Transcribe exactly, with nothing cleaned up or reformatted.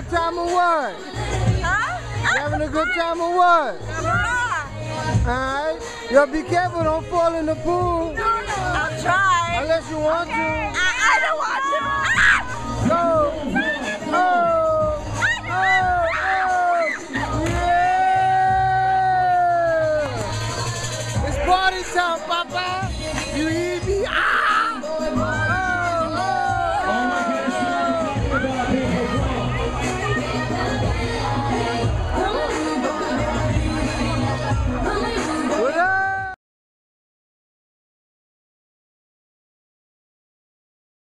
time or what? Huh? You having a good time or what? Yeah. Alright. Yo, be careful, don't fall in the pool. No, no. I'll try. Unless you want Okay. to. I, I don't want to. Ah! Go. Oh.